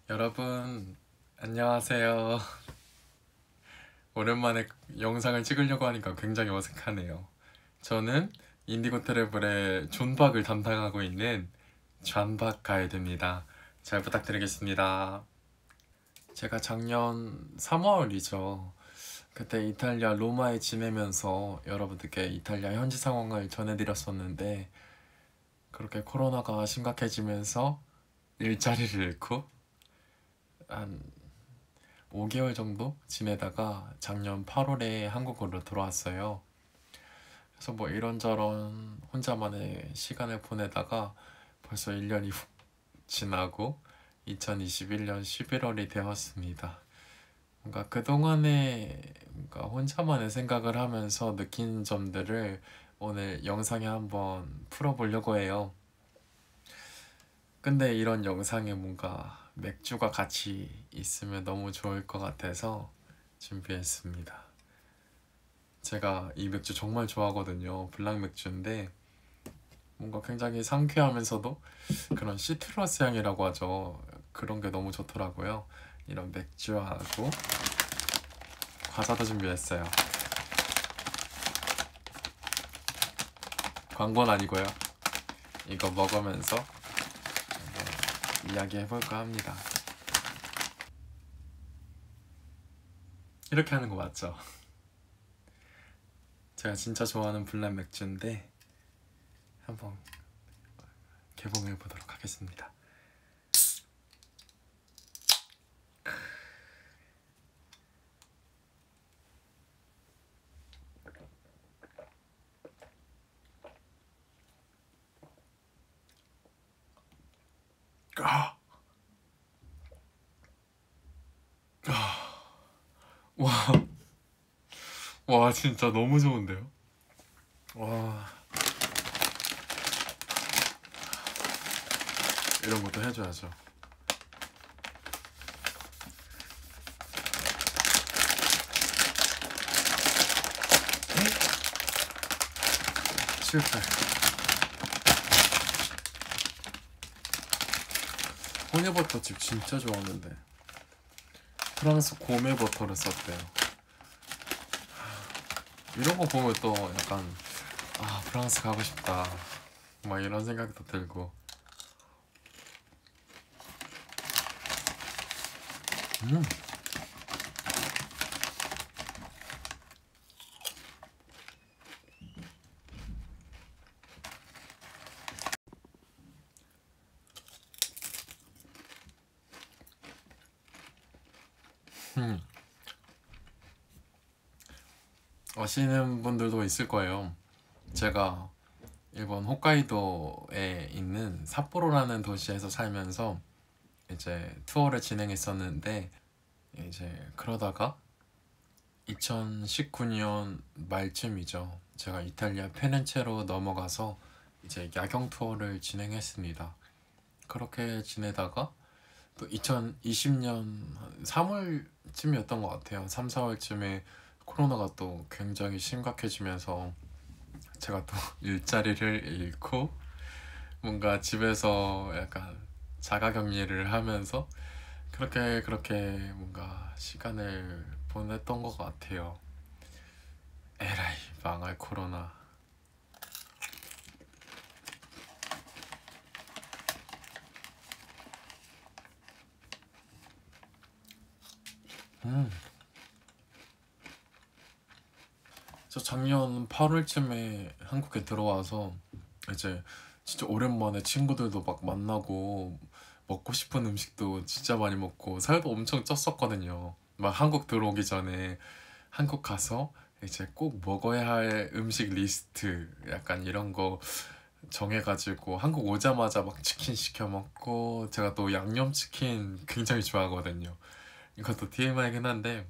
여러분, 안녕하세요. 오랜만에 영상을 찍으려고 하니까 굉장히 어색하네요. 저는 인디고 트래블의 존박을 담당하고 있는 존박 가이드입니다. 잘 부탁드리겠습니다. 제가 작년 3월이죠. 그때 이탈리아 로마에 지내면서 여러분들께 이탈리아 현지 상황을 전해드렸었는데, 그렇게 코로나가 심각해지면서 일자리를 잃고 한 5개월 정도 지내다가 작년 8월에 한국으로 돌아왔어요. 그래서 뭐 이런저런 혼자만의 시간을 보내다가 벌써 1년이 훅 지나고 2021년 11월이 되었습니다. 뭔가 그동안에 뭔가 혼자만의 생각을 하면서 느낀 점들을 오늘 영상에 한번 풀어보려고 해요. 근데 이런 영상에 뭔가 맥주가 같이 있으면 너무 좋을 것 같아서 준비했습니다. 제가 이 맥주 정말 좋아하거든요. 블랑 맥주인데 뭔가 굉장히 상쾌하면서도 그런 시트러스 향이라고 하죠. 그런 게 너무 좋더라고요. 이런 맥주하고 과자도 준비했어요. 광고는 아니고요. 이거 먹으면서 이야기해볼까 합니다. 이렇게 하는 거 맞죠? 제가 진짜 좋아하는 블렌 맥주인데 한번 개봉해 보도록 하겠습니다. 아! 와, 와 진짜 너무 좋은데요? 와, 이런 것도 해줘야죠. 실패. 허니버터칩 진짜 좋아하는데 프랑스 고메버터를 썼대요. 이런 거 보면 또 약간 프랑스 가고 싶다 막 이런 생각도 들고. 음. 아시는 분들도 있을 거예요. 제가 일본 홋카이도에 있는 삿포로라는 도시에서 살면서 이제 투어를 진행했었는데, 이제 그러다가 2019년 말쯤이죠. 제가 이탈리아 페넨체로 넘어가서 이제 야경 투어를 진행했습니다. 그렇게 지내다가 또 2020년 3월쯤이었던 것 같아요. 3, 4월쯤에 코로나가 또 굉장히 심각해지면서 제가 또 일자리를 잃고 뭔가 집에서 약간 자가격리를 하면서 그렇게 뭔가 시간을 보냈던 것 같아요. 에라이 망할 코로나. 저 작년 8월쯤에 한국에 들어와서 이제 진짜 오랜만에 친구들도 막 만나고 먹고 싶은 음식도 진짜 많이 먹고 살도 엄청 쪘었거든요. 막 한국 들어오기 전에 한국 가서 이제 꼭 먹어야 할 음식 리스트 약간 이런 거 정해가지고 한국 오자마자 막 치킨 시켜 먹고, 제가 또 양념치킨 굉장히 좋아하거든요. 이것도 TMI긴 한데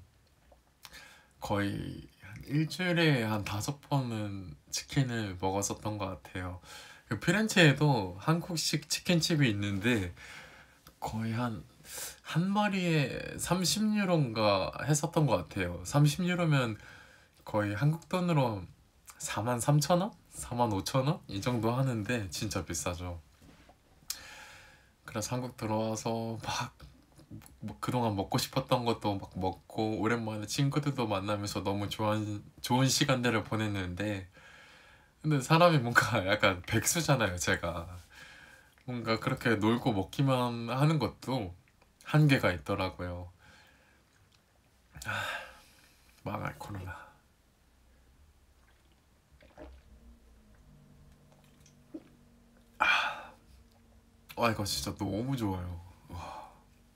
거의 한 일주일에 한 5번은 치킨을 먹었었던 것 같아요. 그 피렌체에도 한국식 치킨집이 있는데 거의 한 마리에 30유로인가 했었던 것 같아요. 30유로면 거의 한국 돈으로 43,000원? 45,000원? 이 정도 하는데 진짜 비싸죠. 그래서 한국 들어와서 막 뭐 그동안 먹고 싶었던 것도 막 먹고 오랜만에 친구들도 만나면서 너무 좋은 시간들을 보냈는데, 근데 사람이 뭔가 약간 백수잖아요, 제가. 뭔가 그렇게 놀고 먹기만 하는 것도 한계가 있더라고요. 망할 코로나. 와, 이거 진짜 너무 좋아요. 와.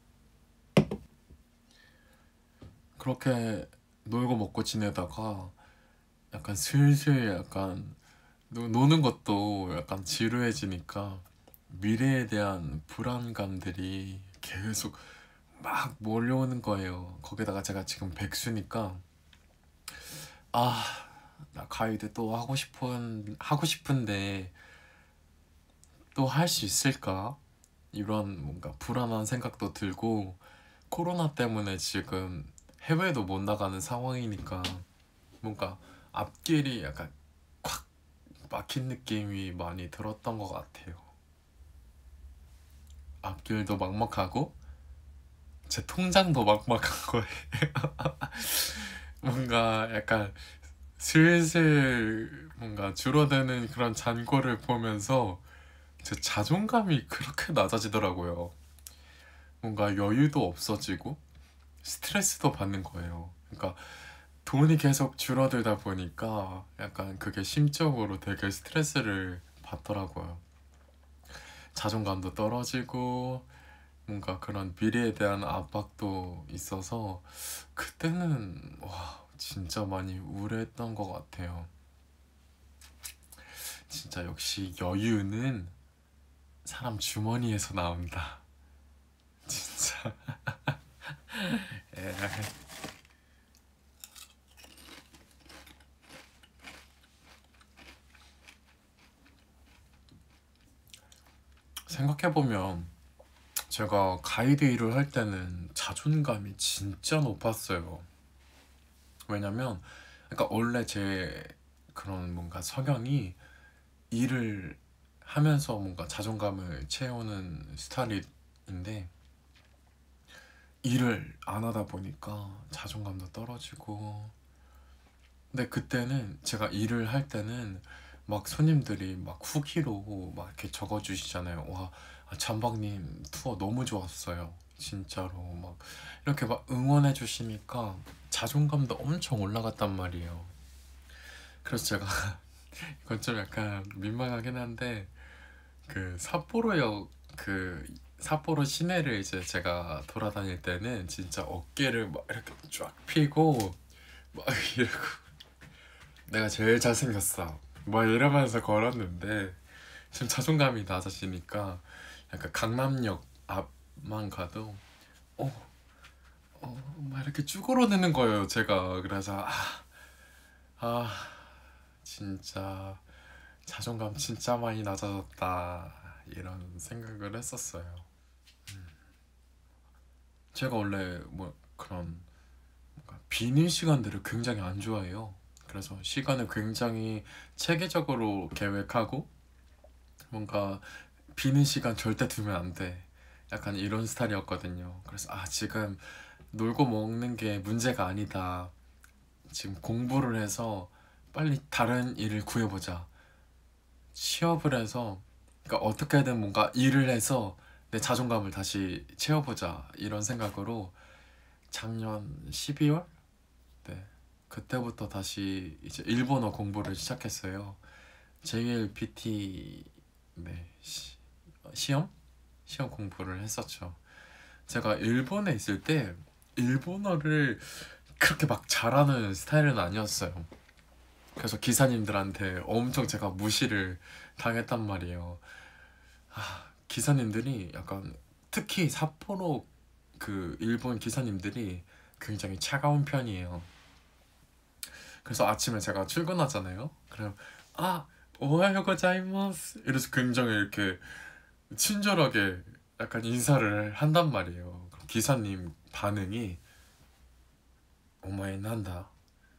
그렇게 놀고 먹고 지내다가 약간 슬슬 약간 노는 것도 약간 지루해지니까 미래에 대한 불안감들이 계속 막 몰려오는 거예요. 거기다가 제가 지금 백수니까, 아, 나 가이드 또 하고 싶은데 또 할 수 있을까? 이런 뭔가 불안한 생각도 들고, 코로나 때문에 지금 해외도 못 나가는 상황이니까 뭔가 앞길이 약간 콱 막힌 느낌이 많이 들었던 것 같아요. 앞길도 막막하고 제 통장도 막막한 거예요. 뭔가 약간 슬슬 뭔가 줄어드는 그런 잔고를 보면서 제 자존감이 그렇게 낮아지더라고요. 뭔가 여유도 없어지고 스트레스도 받는 거예요. 그러니까 돈이 계속 줄어들다 보니까 약간 그게 심적으로 되게 스트레스를 받더라고요. 자존감도 떨어지고 뭔가 그런 미래에 대한 압박도 있어서 그때는 와 진짜 많이 우울했던 것 같아요. 진짜 역시 여유는 사람 주머니에서 나온다. 진짜. 에, 생각해보면 제가 가이드 일을 할 때는 자존감이 진짜 높았어요. 왜냐면 그러니까 원래 제 그런 뭔가 성향이 일을 하면서 뭔가 자존감을 채우는 스타일인데, 일을 안 하다 보니까 자존감도 떨어지고. 근데 그때는 제가 일을 할 때는 막 손님들이 막 후기로 막 이렇게 적어주시잖아요. 와, 잠박님 투어 너무 좋았어요. 진짜로 막 이렇게 막 응원해 주시니까 자존감도 엄청 올라갔단 말이에요. 그래서 제가 이건 좀 약간 민망하긴 한데, 그 삿포로역 그 삿포로 시내를 이제 제가 돌아다닐 때는 진짜 어깨를 막 이렇게 쫙 펴고 막 이러고 내가 제일 잘생겼어 막 이러면서 걸었는데, 지금 자존감이 낮아지니까 약간 강남역 앞만 가도 막 이렇게 쭈그러드는 거예요 제가. 그래서 아 진짜 자존감 진짜 많이 낮아졌다 이런 생각을 했었어요. 제가 원래 뭐 그런 비는 시간들을 굉장히 안 좋아해요. 그래서 시간을 굉장히 체계적으로 계획하고 뭔가 비는 시간 절대 두면 안 돼. 약간 이런 스타일이었거든요. 그래서 지금 놀고 먹는 게 문제가 아니다. 지금 공부를 해서 빨리 다른 일을 구해보자. 취업을 해서 그러니까 어떻게든 뭔가 일을 해서 내 자존감을 다시 채워보자 이런 생각으로 작년 12월? 네. 그때부터 다시 이제 일본어 공부를 시작했어요. JLPT 네, 시험? 시험 공부를 했었죠. 제가 일본에 있을 때 일본어를 그렇게 막 잘하는 스타일은 아니었어요. 그래서 기사님들한테 엄청 제가 무시를 당했단 말이에요. 기사님들이 약간 특히 삿포로 그 일본 기사님들이 굉장히 차가운 편이에요. 그래서 아침에 제가 출근하잖아요. 그럼 오하요 고자이마스 이래서 굉장히 이렇게 친절하게 약간 인사를 한단 말이에요. 그럼 기사님 반응이 오마에 난다.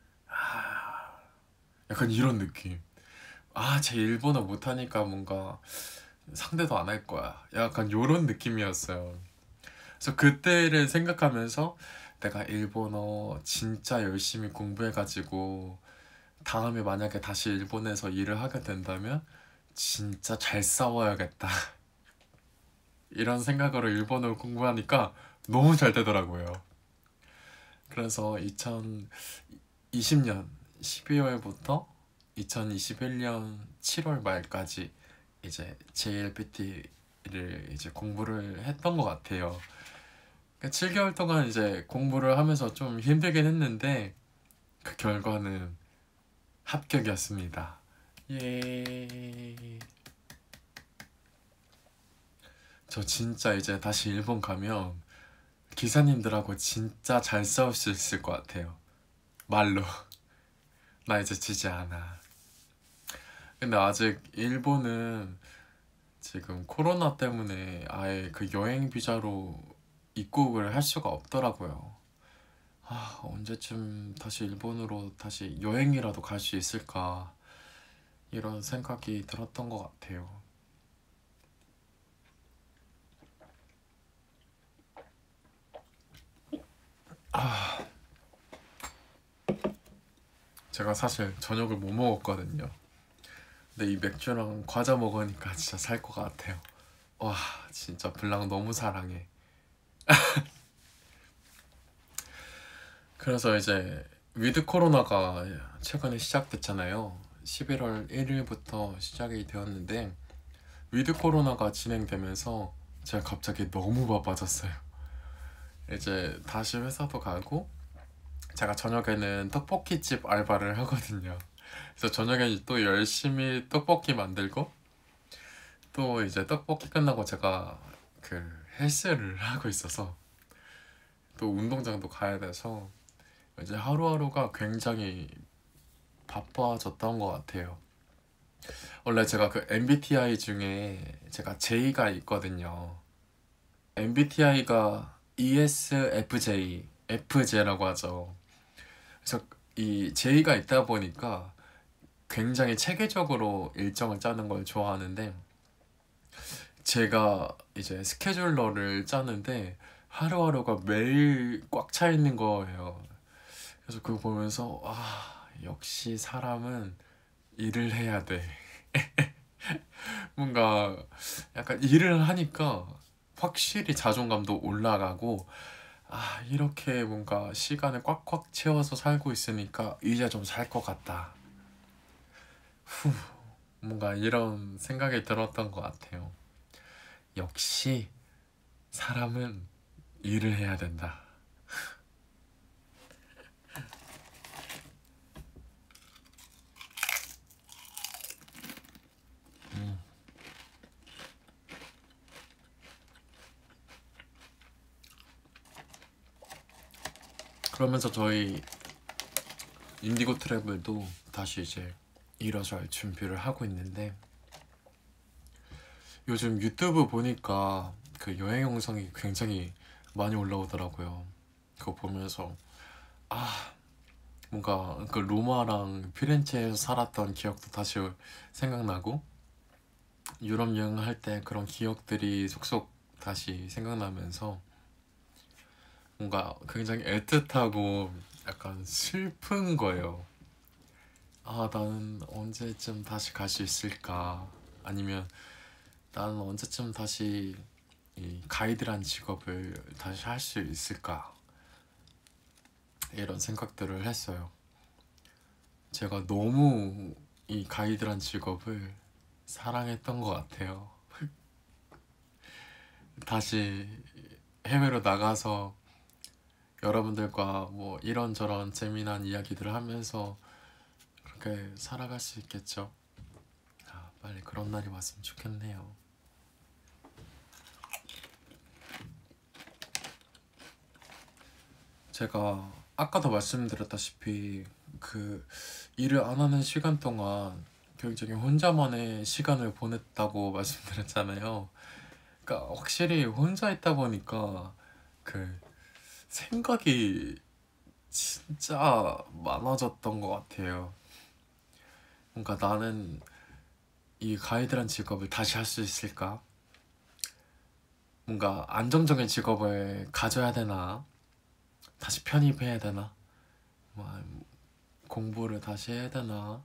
약간 이런 느낌. 제 일본어 못하니까 뭔가 상대도 안 할 거야. 약간 요런 느낌이었어요. 그래서 그때를 생각하면서 내가 일본어 진짜 열심히 공부해가지고 다음에 만약에 다시 일본에서 일을 하게 된다면 진짜 잘 싸워야겠다 이런 생각으로 일본어를 공부하니까 너무 잘 되더라고요. 그래서 2020년 12월부터 2021년 7월 말까지 이제 JLPT를 이제 공부를 했던 것 같아요. 그러니까 7개월 동안 이제 공부를 하면서 좀 힘들긴 했는데 그 결과는 합격이었습니다. 예. 저 진짜 이제 다시 일본 가면 기사님들하고 진짜 잘 싸울 수 있을 것 같아요. 말로. 나 이제 지지 않아. 근데 아직 일본은 지금 코로나 때문에 아예 그 여행 비자로 입국을 할 수가 없더라고요. 아, 언제쯤 다시 일본으로 다시 여행이라도 갈 수 있을까 이런 생각이 들었던 것 같아요. 제가 사실 저녁을 못 먹었거든요. 근데 이 맥주랑 과자 먹으니까 진짜 살 것 같아요. 와, 진짜 블랑 너무 사랑해. 그래서 이제 위드 코로나가 최근에 시작됐잖아요. 11월 1일부터 시작이 되었는데 위드 코로나가 진행되면서 제가 갑자기 너무 바빠졌어요. 이제 다시 회사도 가고 제가 저녁에는 떡볶이집 알바를 하거든요. 그래서 저녁에 또 열심히 떡볶이 만들고 또 이제 떡볶이 끝나고 제가 그 헬스를 하고 있어서 또 운동장도 가야 돼서 이제 하루하루가 굉장히 바빠졌던 것 같아요. 원래 제가 그 MBTI 중에 제가 J가 있거든요. MBTI가 ESFJ, FJ라고 하죠. 그래서 이 J가 있다 보니까 굉장히 체계적으로 일정을 짜는 걸 좋아하는데 제가 이제 스케줄러를 짜는데 하루하루가 매일 꽉 차 있는 거예요. 그래서 그거 보면서 역시 사람은 일을 해야 돼. 뭔가 약간 일을 하니까 확실히 자존감도 올라가고 이렇게 뭔가 시간을 꽉꽉 채워서 살고 있으니까 이제 좀 살 것 같다. 후, 뭔가 이런 생각이 들었던 것 같아요. 역시 사람은 일을 해야 된다. 그러면서 저희 인디고 트래블도 다시 이제 일어설 준비를 하고 있는데 요즘 유튜브 보니까 그 여행 영상이 굉장히 많이 올라오더라고요. 그거 보면서 뭔가 그 로마랑 피렌체에서 살았던 기억도 다시 생각나고 유럽 여행할 때 그런 기억들이 속속 다시 생각나면서 뭔가 굉장히 애틋하고 약간 슬픈 거예요. 나는 언제쯤 다시 갈 수 있을까? 아니면 나는 언제쯤 다시 이 가이드란 직업을 다시 할 수 있을까? 이런 생각들을 했어요. 제가 너무 이 가이드란 직업을 사랑했던 것 같아요. 다시 해외로 나가서 여러분들과 뭐 이런저런 재미난 이야기들을 하면서 그렇게 살아갈 수 있겠죠. 빨리 그런 날이 왔으면 좋겠네요. 제가 아까도 말씀드렸다시피 그 일을 안 하는 시간 동안 굉장히 혼자만의 시간을 보냈다고 말씀드렸잖아요. 그러니까 확실히 혼자 있다 보니까 그 생각이 진짜 많아졌던 것 같아요. 뭔가 나는 이 가이드란 직업을 다시 할 수 있을까? 뭔가 안정적인 직업을 가져야 되나, 다시 편입해야 되나, 뭐 공부를 다시 해야 되나,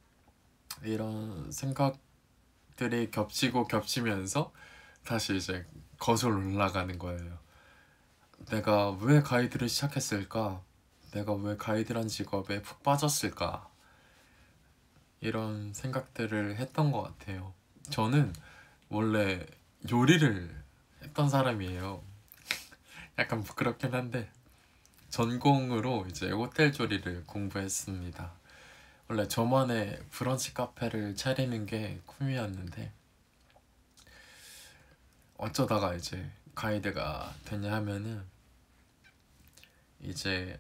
이런 생각들이 겹치고 겹치면서 다시 이제 거슬러 올라가는 거예요. 내가 왜 가이드를 시작했을까? 내가 왜 가이드란 직업에 푹 빠졌을까? 이런 생각들을 했던 것 같아요. 저는 원래 요리를 했던 사람이에요. 약간 부끄럽긴 한데 전공으로 이제 호텔 조리를 공부했습니다. 원래 저만의 브런치 카페를 차리는 게 꿈이었는데 어쩌다가 이제 가이드가 됐냐 하면은 이제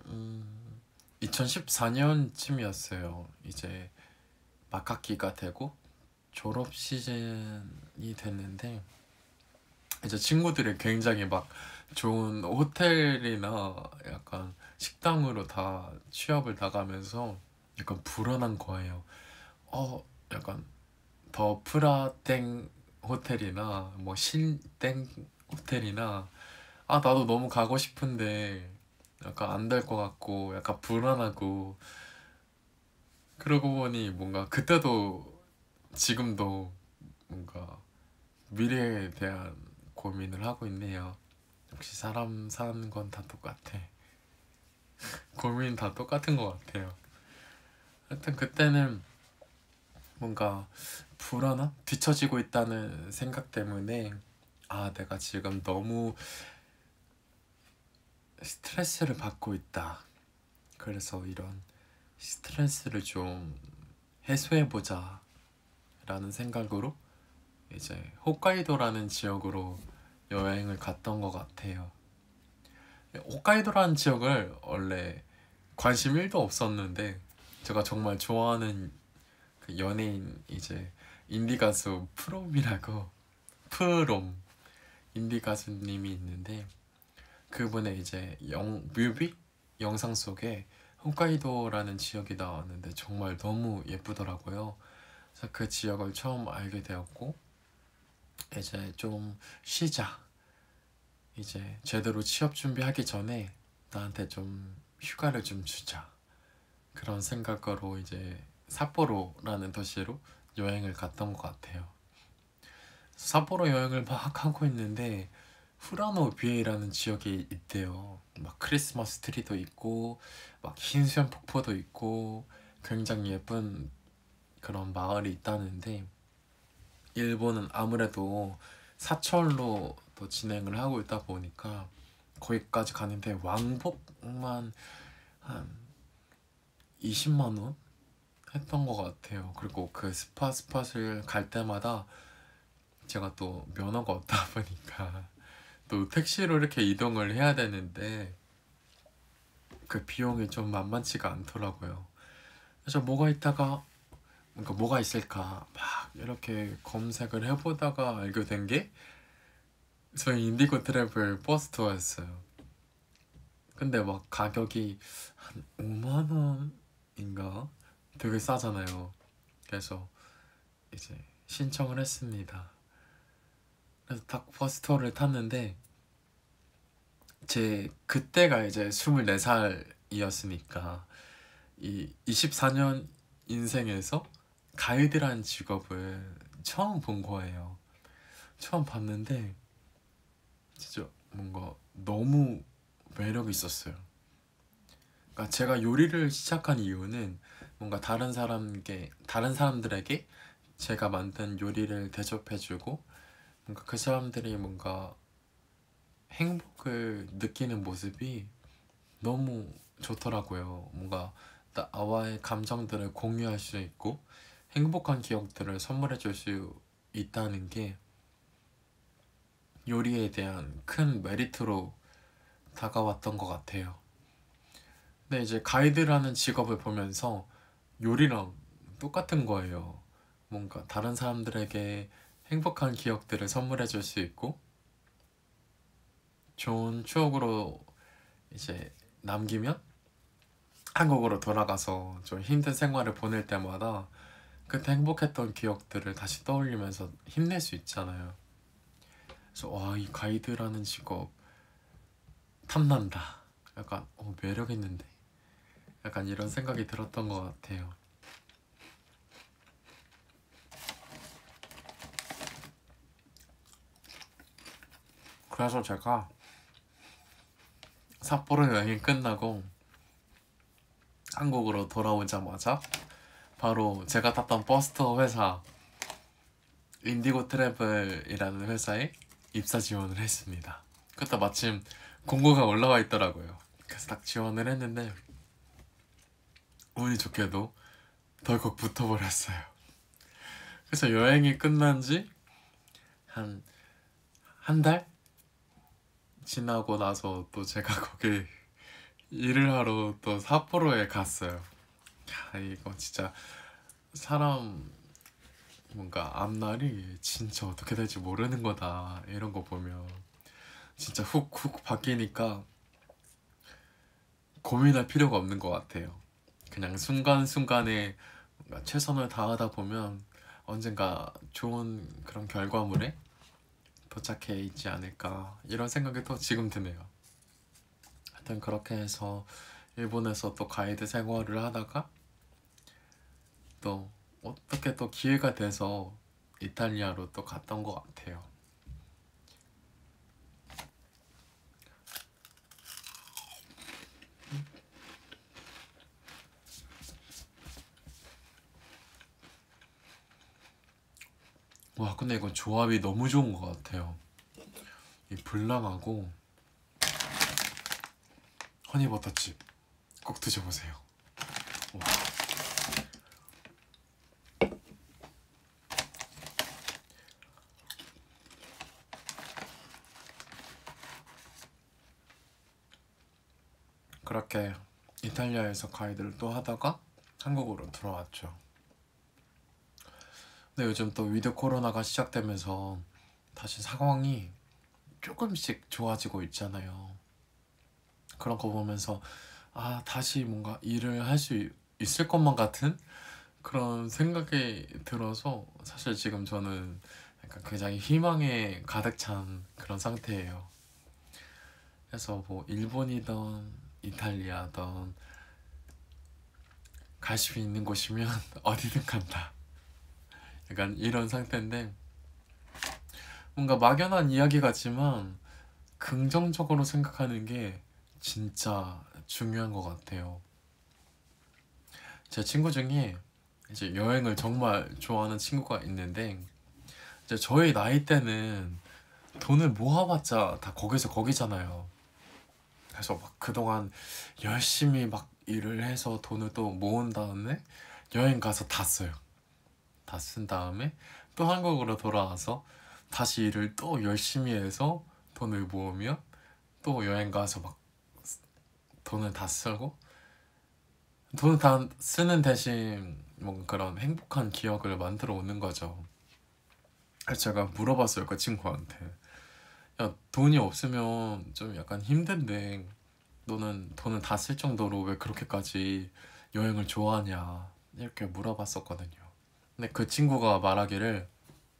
2014년쯤이었어요. 이제 막학기가 되고 졸업 시즌이 됐는데 이제 친구들이 굉장히 막 좋은 호텔이나 약간 식당으로 다 취업을 나가면서 약간 불안한 거예요. 약간 더 프라땡 호텔이나 뭐 신땡 호텔이나 나도 너무 가고 싶은데 약간 안 될 것 같고 약간 불안하고 그러고 보니 뭔가 그때도 지금도 뭔가 미래에 대한 고민을 하고 있네요. 역시 사람 사는 건 다 똑같아. 고민 다 똑같은 것 같아요. 하여튼 그때는 뭔가 불안함? 뒤처지고 있다는 생각 때문에 내가 지금 너무 스트레스를 받고 있다. 그래서 이런 스트레스를 좀 해소해보자 라는 생각으로 이제 홋카이도라는 지역으로 여행을 갔던 것 같아요. 홋카이도라는 지역을 원래 관심 1도 없었는데 제가 정말 좋아하는 그 연예인 이제 인디 가수 프롬이라고 프롬 인디 가수님이 있는데 그분의 이제 뮤비 영상 속에 홋카이도라는 지역이 나왔는데 정말 너무 예쁘더라고요. 그래서 그 지역을 처음 알게 되었고 이제 좀 쉬자. 이제 제대로 취업 준비하기 전에 나한테 좀 휴가를 좀 주자. 그런 생각으로 이제 삿포로라는 도시로 여행을 갔던 것 같아요. 삿포로 여행을 막 하고 있는데 후라노 비에이라는 지역이 있대요. 막 크리스마스 트리도 있고 막 흰수염 폭포도 있고 굉장히 예쁜 그런 마을이 있다는데 일본은 아무래도 사철로 또 진행을 하고 있다 보니까 거기까지 가는데 왕복만 한 20만 원 했던 것 같아요. 그리고 그 스팟을 갈 때마다 제가 또 면허가 없다 보니까 또 택시로 이렇게 이동을 해야 되는데 그 비용이 좀 만만치가 않더라고요. 그래서 뭐가 있을까 막 이렇게 검색을 해보다가 알게 된 게 저희 인디고 트래블 버스 투어였어요. 근데 막 가격이 한 5만 원인가? 되게 싸잖아요. 그래서 이제 신청을 했습니다. 그래서 딱 버스 투어를 탔는데 제 그때가 이제 24살이었으니까 이 24년 인생에서 가이드란 직업을 처음 본 거예요. 처음 봤는데 진짜 뭔가 너무 매력이 있었어요. 그러니까 제가 요리를 시작한 이유는 뭔가 다른 사람들에게 제가 만든 요리를 대접해주고 뭔가 그 사람들이 뭔가 행복을 느끼는 모습이 너무 좋더라고요. 뭔가 나와의 감정들을 공유할 수 있고 행복한 기억들을 선물해 줄 수 있다는 게 요리에 대한 큰 메리트로 다가왔던 것 같아요. 근데 이제 가이드라는 직업을 보면서 요리랑 똑같은 거예요. 뭔가 다른 사람들에게 행복한 기억들을 선물해 줄 수 있고 좋은 추억으로 이제 남기면 한국으로 돌아가서 좀 힘든 생활을 보낼 때마다 그때 행복했던 기억들을 다시 떠올리면서 힘낼 수 있잖아요. 그래서 와, 이 가이드라는 직업 탐난다. 약간 매력 있는데. 약간 이런 생각이 들었던 것 같아요. 그래서 제가 삿포로 여행이 끝나고 한국으로 돌아오자마자 바로 제가 탔던 버스터 회사 인디고 트래블이라는 회사에 입사 지원을 했습니다. 그때 마침 공고가 올라와 있더라고요. 그래서 딱 지원을 했는데 운이 좋게도 덜컥 붙어버렸어요. 그래서 여행이 끝난 지 한 달 지나고 나서 또 제가 거기 일을 하러 또 삿포로에 갔어요. 야, 이거 진짜 사람 뭔가 앞날이 진짜 어떻게 될지 모르는 거다. 이런 거 보면 진짜 훅훅 바뀌니까 고민할 필요가 없는 것 같아요. 그냥 순간순간에 뭔가 최선을 다하다 보면 언젠가 좋은 그런 결과물에 도착해 있지 않을까, 이런 생각이 또 지금 드네요. 하여튼 그렇게 해서 일본에서 또 가이드 생활을 하다가 또 어떻게 또 기회가 돼서 이탈리아로 또 갔던 것 같아요. 와, 근데 이건 조합이 너무 좋은 것 같아요. 이 블랑하고 허니버터칩 꼭 드셔보세요. 와. 그렇게 이탈리아에서 가이드를 또 하다가 한국으로 들어왔죠. 근데 요즘 또 위드 코로나가 시작되면서 다시 상황이 조금씩 좋아지고 있잖아요. 그런 거 보면서 다시 뭔가 일을 할 수 있을 것만 같은 그런 생각이 들어서 사실 지금 저는 약간 굉장히 희망에 가득 찬 그런 상태예요. 그래서 뭐 일본이든 이탈리아든 갈 수 있는 곳이면 어디든 간다. 약간 이런 상태인데, 뭔가 막연한 이야기 같지만 긍정적으로 생각하는 게 진짜 중요한 것 같아요. 제 친구 중에 이제 여행을 정말 좋아하는 친구가 있는데, 이제 저희 나이 때는 돈을 모아봤자 다 거기서 거기잖아요. 그래서 막 그동안 열심히 막 일을 해서 돈을 또 모은 다음에 여행 가서 다 써요. 다 쓴 다음에 또 한국으로 돌아와서 다시 일을 또 열심히 해서 돈을 모으면 또 여행 가서 막 돈을 다 쓰고, 돈을 다 쓰는 대신 뭔가 그런 행복한 기억을 만들어 오는 거죠. 그래서 제가 물어봤어요, 그 친구한테. 야, 돈이 없으면 좀 약간 힘든데 너는 돈을 다 쓸 정도로 왜 그렇게까지 여행을 좋아하냐, 이렇게 물어봤었거든요. 근데 그 친구가 말하기를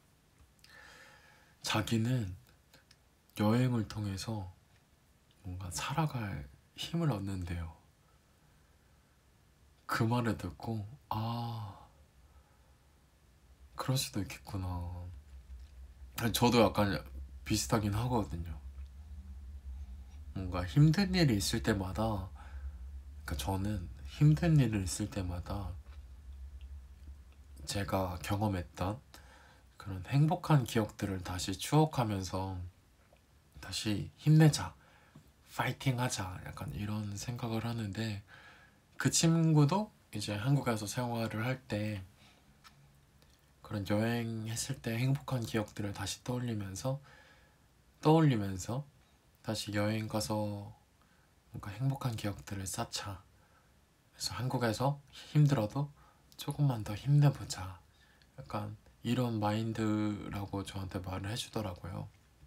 자기는 여행을 통해서 뭔가 살아갈 힘을 얻는데요. 그 말을 듣고 그럴 수도 있겠구나. 저도 약간 비슷하긴 하거든요. 뭔가 힘든 일이 있을 때마다, 그러니까 저는 힘든 일을 있을 때마다 제가 경험했던 그런 행복한 기억들을 다시 추억하면서 다시 힘내자, 파이팅 하자, 약간 이런 생각을 하는데, 그 친구도 이제 한국에서 생활을 할 때 그런 여행했을 때 행복한 기억들을 다시 떠올리면서 다시 여행 가서 뭔가 행복한 기억들을 쌓자. 그래서 한국에서 힘들어도 조금만 더 힘내보자. 약간 이런 마인드라고 저한테 말을 해주더라고요.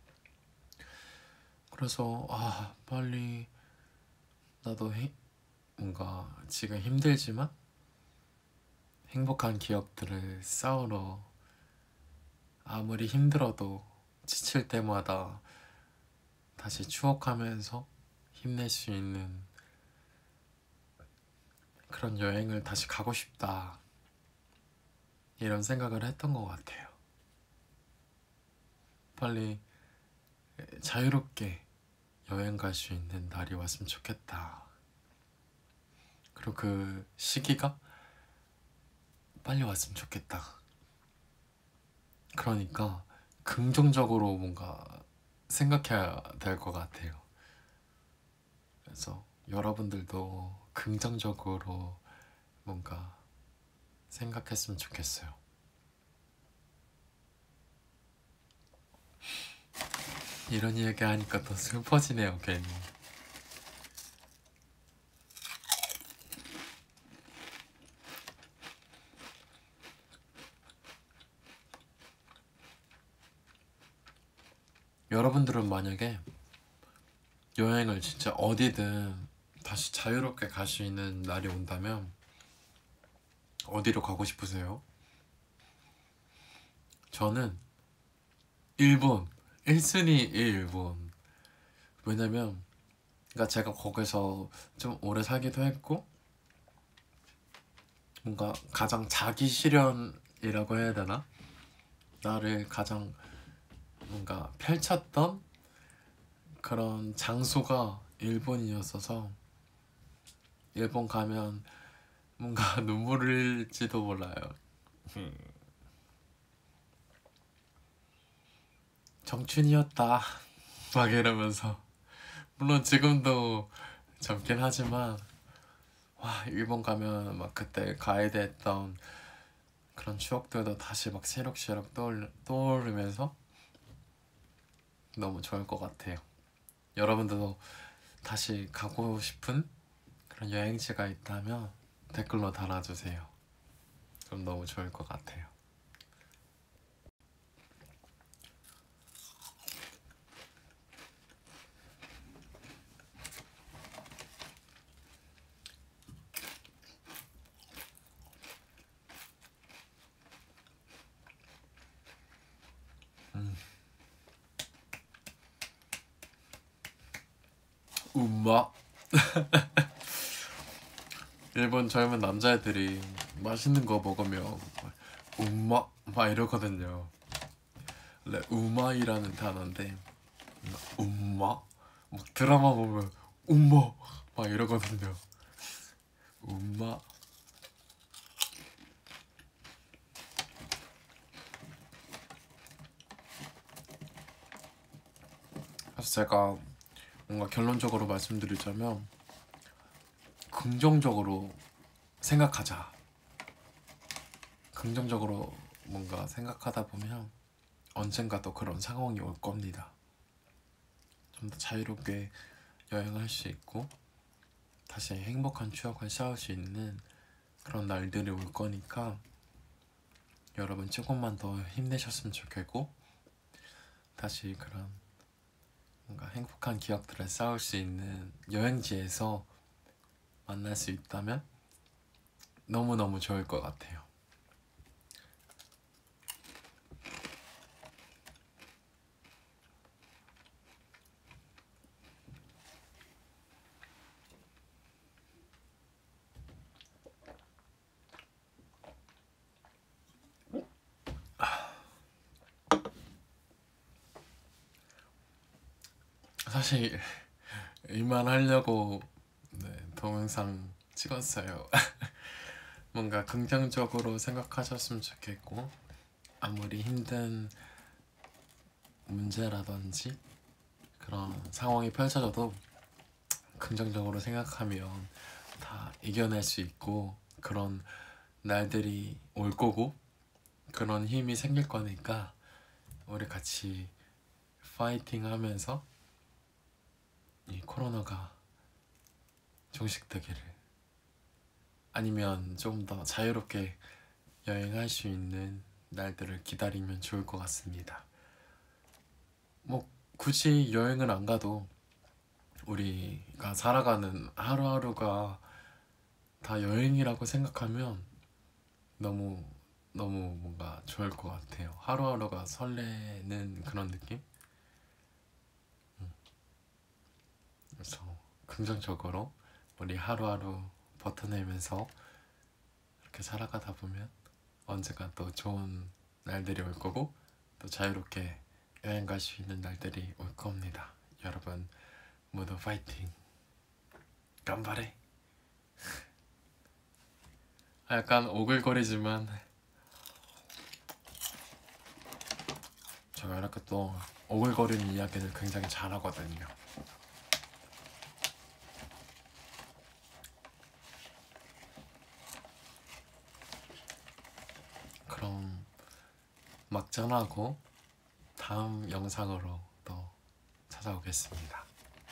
그래서 빨리 나도 뭔가 지금 힘들지만 행복한 기억들을 쌓으러 아무리 힘들어도 지칠 때마다 다시 추억하면서 힘낼 수 있는 그런 여행을 다시 가고 싶다, 이런 생각을 했던 것 같아요. 빨리 자유롭게 여행 갈 수 있는 날이 왔으면 좋겠다. 그리고 그 시기가 빨리 왔으면 좋겠다. 그러니까 긍정적으로 뭔가 생각해야 될 것 같아요. 그래서 여러분들도 긍정적으로 뭔가 생각했으면 좋겠어요. 이런 이야기 하니까 더 슬퍼지네요, 괜히. 여러분들은 만약에 여행을 진짜 어디든 다시 자유롭게 갈 수 있는 날이 온다면 어디로 가고 싶으세요? 저는 일본, 1순위 일본. 왜냐면 그러니까 제가 거기서 좀 오래 살기도 했고, 뭔가 가장 자기 실현이라고 해야 되나? 나를 가장 뭔가 펼쳤던 그런 장소가 일본이었어서, 일본 가면 뭔가 눈물을 흘릴지도 몰라요. 청춘이었다 막 이러면서. 물론 지금도 젊긴 하지만, 와, 일본 가면 막 그때 가이드 했던 그런 추억들도 다시 막 새록새록 떠오르면서 너무 좋을 것 같아요. 여러분들도 다시 가고 싶은 그런 여행지가 있다면 댓글로 달아주세요. 그럼 너무 좋을 것 같아요. 음마. 일본 젊은 남자애들이 맛있는 거 먹으면 음마 막 이러거든요. 원래 우마이라는 단어인데 음마? 막 드라마 보면 음마 막 이러거든요. 음마. 그래서 제가 뭔가 결론적으로 말씀드리자면 긍정적으로 생각하자. 긍정적으로 뭔가 생각하다 보면 언젠가 또 그런 상황이 올 겁니다. 좀 더 자유롭게 여행할 수 있고 다시 행복한 추억을 쌓을 수 있는 그런 날들이 올 거니까 여러분 조금만 더 힘내셨으면 좋겠고, 다시 그런 뭔가 행복한 기억들을 쌓을 수 있는 여행지에서 만날 수 있다면 너무너무 좋을 것 같아요. 사실 이만 하려고 동영상 찍었어요. 뭔가 긍정적으로 생각하셨으면 좋겠고, 아무리 힘든 문제라든지 그런 상황이 펼쳐져도 긍정적으로 생각하면 다 이겨낼 수 있고 그런 날들이 올 거고 그런 힘이 생길 거니까 우리 같이 파이팅 하면서 이 코로나가 종식되기를, 아니면 좀 더 자유롭게 여행할 수 있는 날들을 기다리면 좋을 것 같습니다. 뭐 굳이 여행을 안 가도 우리가 살아가는 하루하루가 다 여행이라고 생각하면 너무 너무 뭔가 좋을 것 같아요. 하루하루가 설레는 그런 느낌? 그래서 긍정적으로 우리 하루하루 버텨내면서 이렇게 살아가다 보면 언젠가 또 좋은 날들이 올 거고 또 자유롭게 여행 갈 수 있는 날들이 올 겁니다. 여러분 모두 파이팅! 간발해! 약간 오글거리지만 제가 이렇게 또 오글거리는 이야기를 굉장히 잘하거든요. 그럼 막전하고 다음 영상으로 또 찾아오겠습니다.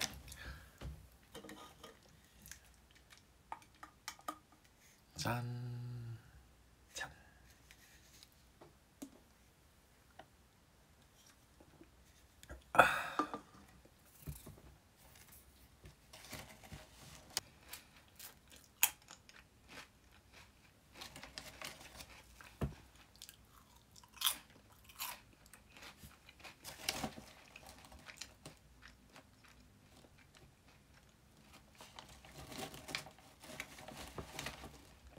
짠!